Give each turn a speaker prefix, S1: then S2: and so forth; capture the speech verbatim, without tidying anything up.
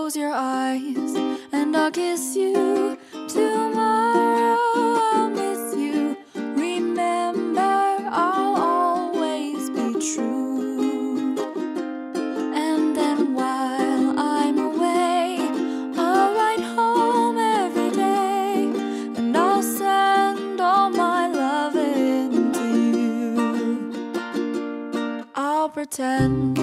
S1: Close your eyes and I'll kiss you. Tomorrow I'll miss you. Remember, I'll always be true. And then while I'm away, I'll write home every day, and I'll send all my loving to you. I'll pretend